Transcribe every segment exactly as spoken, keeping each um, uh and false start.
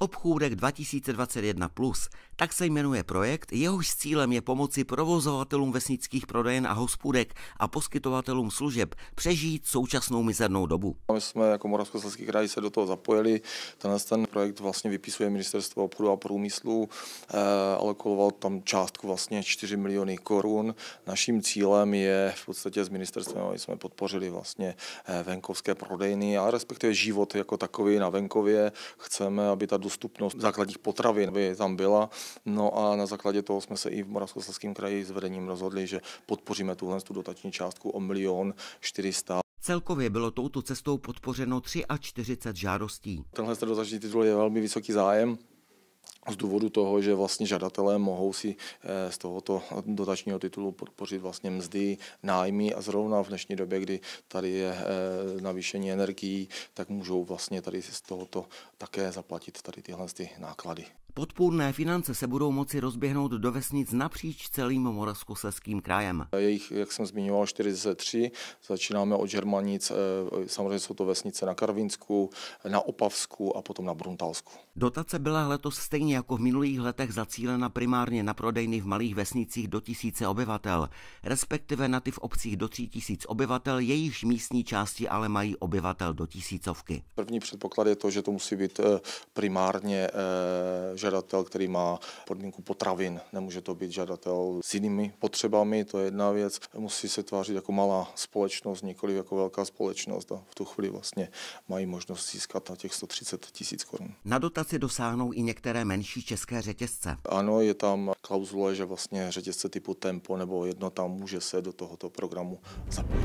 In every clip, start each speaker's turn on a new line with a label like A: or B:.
A: Obchůdek dva tisíce dvacet jedna plus, tak se jmenuje projekt, jehož cílem je pomoci provozovatelům vesnických prodejen a hospůdek a poskytovatelům služeb přežít současnou mizernou dobu.
B: My jsme jako Moravskoslezský kraj se do toho zapojili. Tenhle ten projekt vlastně vypisuje Ministerstvo obchodu a průmyslu, eh, alokoval tam částku vlastně čtyři miliony korun. Naším cílem je v podstatě s ministerstvem, aby jsme podpořili vlastně venkovské prodejny a respektive život jako takový na venkově. Chceme, aby ta dostupnost základních potravin by tam byla. No a na základě toho jsme se i v Moravskoslezském kraji s vedením rozhodli, že podpoříme tuhle tu dotační částku o milion čtyřista.
A: Celkově bylo touto cestou podpořeno čtyřicet tři žádostí.
B: Tenhle dotační titul je velmi vysoký zájem. Z důvodu toho, že vlastně žadatelé mohou si z tohoto dotačního titulu podpořit vlastně mzdy, nájmy a zrovna v dnešní době, kdy tady je navýšení energií, tak můžou vlastně tady z tohoto také zaplatit tady tyhle ty náklady.
A: Podpůrné finance se budou moci rozběhnout do vesnic napříč celým Moravskoslezským krajem.
B: Je jich, jak jsem zmiňoval, čtyřicet tři. Začínáme od Žermanic, samozřejmě jsou to vesnice na Karvinsku, na Opavsku a potom na Bruntalsku.
A: Dotace byla letos stejně jako v minulých letech zacílena primárně na prodejny v malých vesnicích do tisíce obyvatel, respektive na ty v obcích do tří tisíc obyvatel, jejichž místní části ale mají obyvatel do tisícovky.
B: První předpoklad je to, že to musí být primárně žadatel, který má podmínku potravin. Nemůže to být žadatel s jinými potřebami, to je jedna věc. Musí se tvářit jako malá společnost, nikoliv jako velká společnost a v tu chvíli vlastně mají možnost získat na těch sto třicet tisíc korun.
A: Na dotaci dosáhnou i některé menší české řetězce.
B: Ano, je tam klauzule, že vlastně řetězce typu Tempo nebo Jednota může se do tohoto programu zapojit.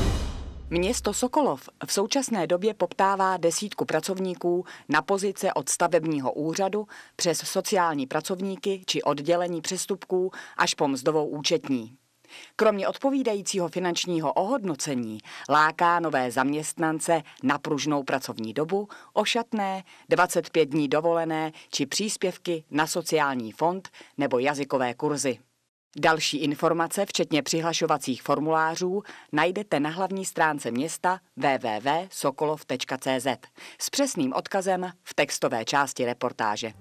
C: Město Sokolov v současné době poptává desítku pracovníků na pozice od stavebního úřadu přes sociální pracovníky či oddělení přestupků až po mzdovou účetní. Kromě odpovídajícího finančního ohodnocení láká nové zaměstnance na pružnou pracovní dobu, ošatné, dvacet pět dní dovolené či příspěvky na sociální fond nebo jazykové kurzy. Další informace, včetně přihlašovacích formulářů, najdete na hlavní stránce města w w w tečka sokolov tečka c z s přesným odkazem v textové části reportáže.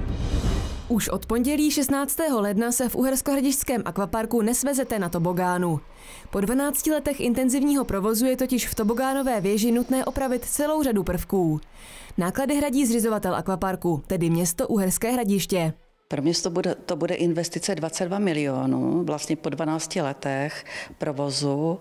D: Už od pondělí šestnáctého ledna se v Uherskohradišťském akvaparku nesvezete na tobogánu. Po dvanácti letech intenzivního provozu je totiž v tobogánové věži nutné opravit celou řadu prvků. Náklady hradí zřizovatel akvaparku, tedy město Uherské Hradiště.
E: Pro město bude, to bude investice dvacet dva milionů, vlastně po dvanácti letech provozu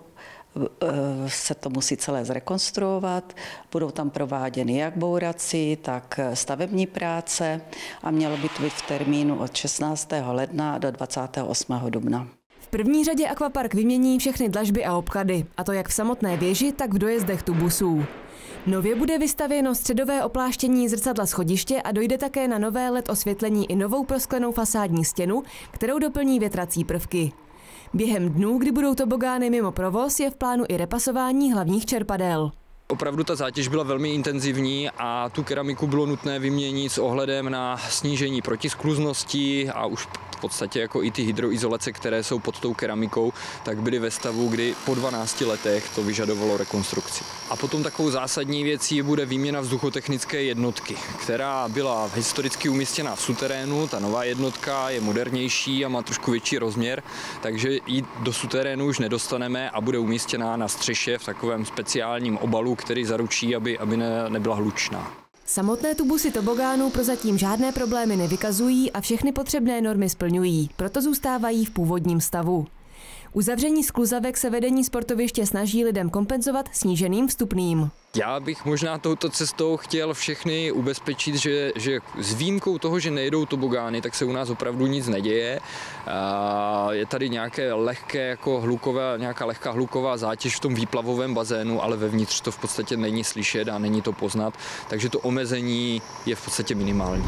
E: se to musí celé zrekonstruovat, budou tam prováděny jak bourací, tak stavební práce a mělo by to být v termínu od šestnáctého ledna do dvacátého osmého dubna.
D: V první řadě akvapark vymění všechny dlažby a obklady, a to jak v samotné věži, tak v dojezdech tubusů. Nově bude vystavěno středové opláštění zrcadla schodiště a dojde také na nové el é dé osvětlení i novou prosklenou fasádní stěnu, kterou doplní větrací prvky. Během dnů, kdy budou tobogány mimo provoz, je v plánu i repasování hlavních čerpadel.
F: Opravdu ta zátěž byla velmi intenzivní a tu keramiku bylo nutné vyměnit s ohledem na snížení protiskluznosti a už v podstatě jako i ty hydroizolace, které jsou pod tou keramikou, tak byly ve stavu, kdy po dvanácti letech to vyžadovalo rekonstrukci. A potom takovou zásadní věcí bude výměna vzduchotechnické jednotky, která byla historicky umístěna v suterénu. Ta nová jednotka je modernější a má trošku větší rozměr, takže ji do suterénu už nedostaneme a bude umístěná na střeše v takovém speciálním obalu, který zaručí, aby, aby ne, nebyla hlučná.
D: Samotné tubusy tobogánů prozatím žádné problémy nevykazují a všechny potřebné normy splňují, proto zůstávají v původním stavu. Uzavření skluzavek se vedení sportoviště snaží lidem kompenzovat sníženým vstupným.
F: Já bych možná touto cestou chtěl všechny ubezpečit, že, že s výjimkou toho, že nejedou tobogány, tak se u nás opravdu nic neděje. Je tady nějaké lehké, jako hlukové, nějaká lehká hluková zátěž v tom výplavovém bazénu, ale vevnitř to v podstatě není slyšet a není to poznat, takže to omezení je v podstatě minimální.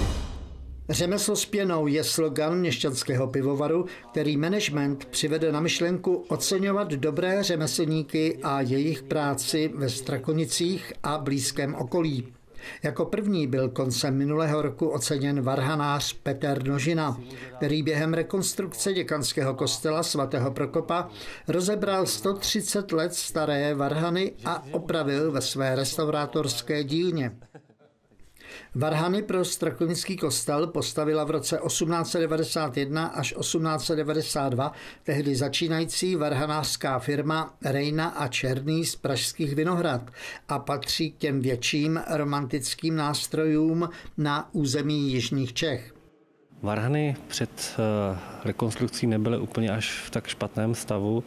G: Řemeslo s pěnou je slogan měšťanského pivovaru, který management přivede na myšlenku oceňovat dobré řemeslníky a jejich práci ve Strakonicích a blízkém okolí. Jako první byl koncem minulého roku oceněn varhanář Petr Nožina, který během rekonstrukce děkanského kostela svatého Prokopa rozebral sto třicet let staré varhany a opravil ve své restaurátorské dílně. Varhany pro strakonický kostel postavila v roce osmnáct set devadesát jedna až osmnáct set devadesát dva tehdy začínající varhanářská firma Rejna a Černý z pražských Vinohrad a patří k těm větším romantickým nástrojům na území jižních Čech.
H: Varhany před rekonstrukcí nebyly úplně až v tak špatném stavu.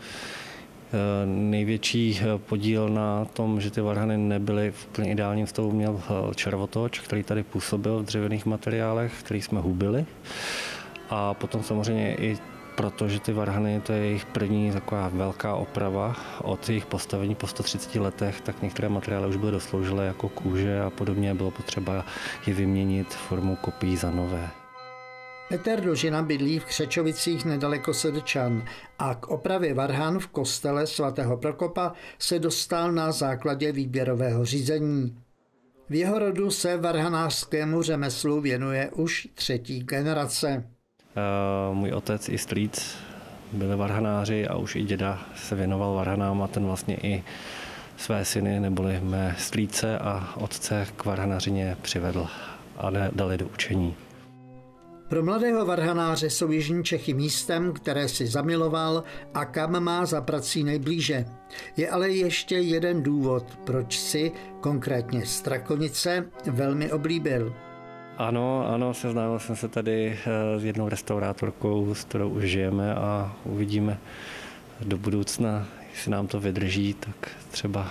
H: Největší podíl na tom, že ty varhany nebyly v úplně ideálním stavu, měl červotoč, který tady působil v dřevěných materiálech, který jsme hubili. A potom samozřejmě i proto, že ty varhany, to je jejich první taková velká oprava od jejich postavení po sto třiceti letech, tak některé materiály už byly dosloužilé jako kůže a podobně, bylo potřeba je vyměnit formou kopií za nové.
G: Petr Dožina bydlí v Křečovicích nedaleko Sedečan a k opravě varhan v kostele svatého Prokopa se dostal na základě výběrového řízení. V jeho rodu se varhanářskému řemeslu věnuje už třetí generace.
H: Můj otec i strýc byli varhanáři a už i děda se věnoval varhanám a ten vlastně i své syny neboli mé strýce a otce k varhanařině přivedl a dali do učení.
G: Pro mladého varhanáře jsou jižní Čechy místem, které si zamiloval a kam má za prací nejblíže. Je ale ještě jeden důvod, proč si, konkrétně Strakonice, velmi oblíbil.
H: Ano, ano, seznámil jsem se tady s jednou restaurátorkou, s kterou už žijeme a uvidíme do budoucna, jestli nám to vydrží, tak třeba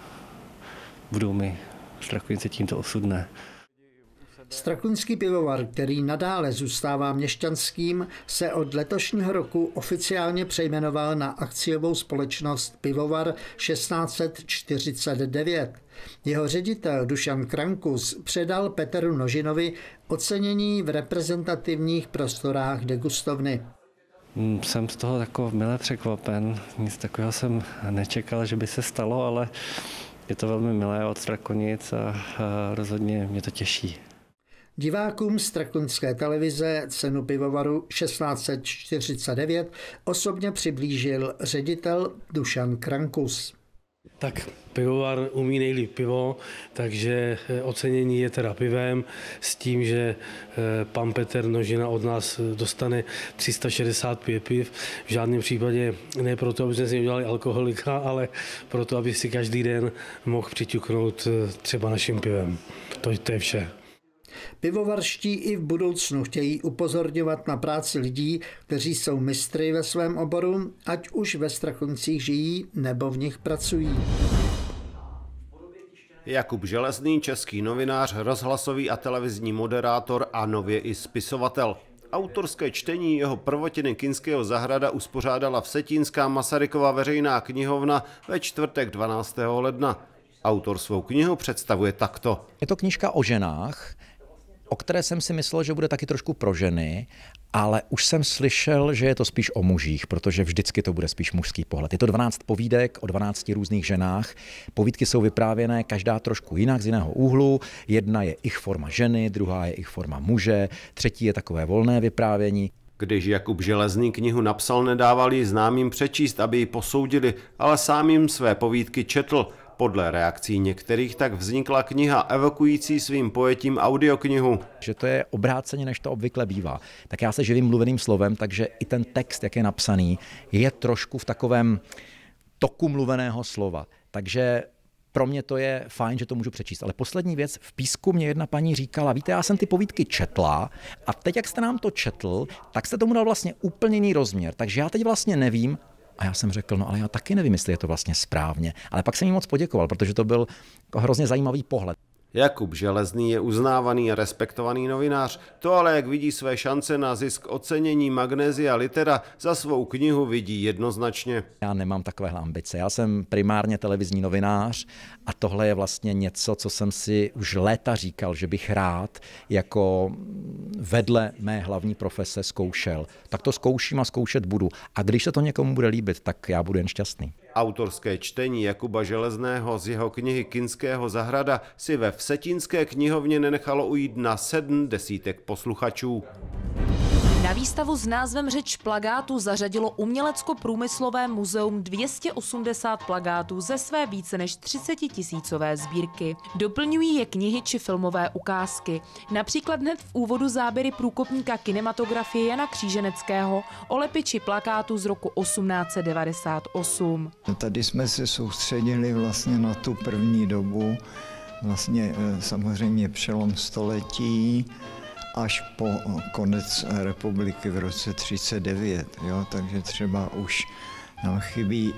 H: budou mi Strakonice tímto osudné.
G: Strakoňský pivovar, který nadále zůstává měšťanským, se od letošního roku oficiálně přejmenoval na akciovou společnost Pivovar šestnáct set čtyřicet devět. Jeho ředitel Dušan Krankus předal Petru Nožinovi ocenění v reprezentativních prostorách degustovny.
H: Jsem z toho jako milé překvapen, nic takového jsem nečekal, že by se stalo, ale je to velmi milé od Strakonic a rozhodně mě to těší.
G: Divákům Strakoňské televize cenu pivovaru šestnáct set čtyřicet devět osobně přiblížil ředitel Dušan Krankus.
I: Tak pivovar umí nejlíp pivo, takže ocenění je teda pivem s tím, že pan Petr Nožina od nás dostane tři sta šedesát pět piv. V žádném případě ne proto, aby jsme si udělali alkoholika, ale proto, aby si každý den mohl přiťuknout třeba naším pivem. To, to je vše.
G: Pivovarští i v budoucnu chtějí upozorňovat na práci lidí, kteří jsou mistry ve svém oboru, ať už ve Strakonicích žijí nebo v nich pracují.
J: Jakub Železný, český novinář, rozhlasový a televizní moderátor a nově i spisovatel. Autorské čtení jeho prvotiny Kinského zahrada uspořádala Vsetínská Masarykova veřejná knihovna ve čtvrtek dvanáctého ledna. Autor svou knihu představuje takto.
K: Je to knížka o ženách, o které jsem si myslel, že bude taky trošku pro ženy, ale už jsem slyšel, že je to spíš o mužích, protože vždycky to bude spíš mužský pohled. Je to dvanáct povídek o dvanácti různých ženách. Povídky jsou vyprávěné každá trošku jinak, z jiného úhlu. Jedna je ich forma ženy, druhá je ich forma muže, třetí je takové volné vyprávění.
J: Když Jakub Železný knihu napsal, nedával ji známým přečíst, aby ji posoudili, ale sám jim své povídky četl. Podle reakcí některých tak vznikla kniha evokující svým pojetím audioknihu.
K: Že to je obráceně, než to obvykle bývá. Tak já se živím mluveným slovem, takže i ten text, jak je napsaný, je trošku v takovém toku mluveného slova. Takže pro mě to je fajn, že to můžu přečíst. Ale poslední věc, v Písku mě jedna paní říkala, víte, já jsem ty povídky četla a teď, jak jste nám to četl, tak jste tomu dal vlastně úplně jiný rozměr. Takže já teď vlastně nevím. A já jsem řekl, no ale já taky nevím, jestli je to vlastně správně. Ale pak jsem jí moc poděkoval, protože to byl hrozně zajímavý pohled.
J: Jakub Železný je uznávaný a respektovaný novinář. To ale, jak vidí své šance na zisk ocenění Magnesia Litera, za svou knihu vidí jednoznačně.
K: Já nemám takovéhle ambice. Já jsem primárně televizní novinář a tohle je vlastně něco, co jsem si už léta říkal, že bych rád jako vedle mé hlavní profese zkoušel. Tak to zkouším a zkoušet budu. A když se to někomu bude líbit, tak já budu jen šťastný.
J: Autorské čtení Jakuba Železného z jeho knihy Kinského zahrada si ve Vsetínské knihovně nenechalo ujít na sedm desítek posluchačů.
L: Na výstavu s názvem Řeč plagátu zařadilo Umělecko-průmyslové muzeum dvě stě osmdesát plagátů ze své více než třicetitisícové sbírky. Doplňují je knihy či filmové ukázky. Například hned v úvodu záběry průkopníka kinematografie Jana Kříženeckého o lepiči plakátu z roku osmnáct set devadesát osm.
M: Tady jsme se soustředili vlastně na tu první dobu, vlastně samozřejmě přelom století, až po konec republiky v roce třicet devět, jo? Takže třeba už nám chybí,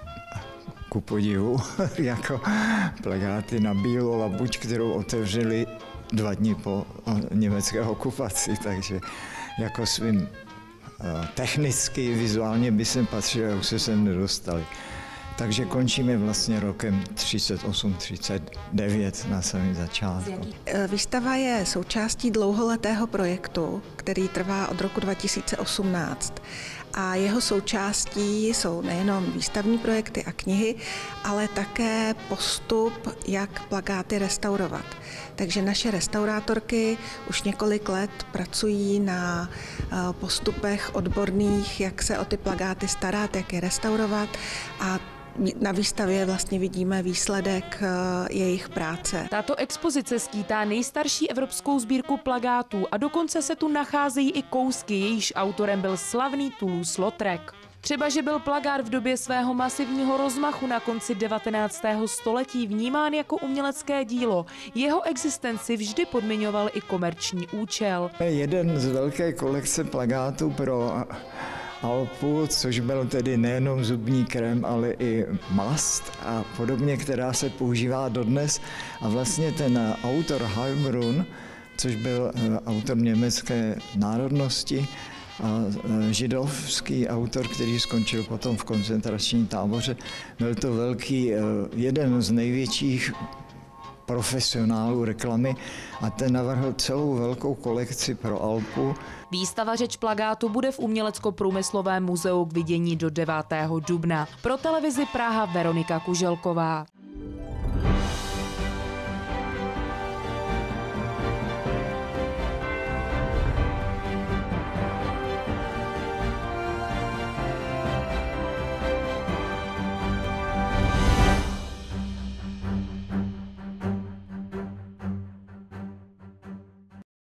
M: ku podivu, jako plakáty na Bílou labuť, kterou otevřeli dva dny po německé okupaci, takže jako svým technicky, vizuálně by sem patřili a už se sem nedostali. Takže končíme vlastně rokem třicet osm třicet devět na samém začátku.
N: Výstava je součástí dlouholetého projektu, který trvá od roku dva tisíce osmnáct. A jeho součástí jsou nejenom výstavní projekty a knihy, ale také postup, jak plakáty restaurovat. Takže naše restaurátorky už několik let pracují na postupech odborných, jak se o ty plakáty starat, jak je restaurovat, a na výstavě vlastně vidíme výsledek jejich práce.
L: Tato expozice skýtá nejstarší evropskou sbírku plakátů a dokonce se tu nacházejí i kousky, jejíž autorem byl slavný Toulouse-Lautrec. Třeba, že byl plakát v době svého masivního rozmachu na konci devatenáctého století vnímán jako umělecké dílo. Jeho existenci vždy podmiňoval i komerční účel.
M: Jeden z velké kolekce plakátů pro Alpu, což byl tedy nejenom zubní krém, ale i mast a podobně, která se používá dodnes. A vlastně ten autor Heilbrunn, což byl autor německé národnosti a židovský autor, který skončil potom v koncentračním táboře, byl to velký, jeden z největších profesionálů reklamy a ten navrhl celou velkou kolekci pro Alpu.
L: Výstava Řeč plakátu bude v Umělecko-průmyslovém muzeu k vidění do devátého dubna. Pro televizi Praha Veronika Kuželková.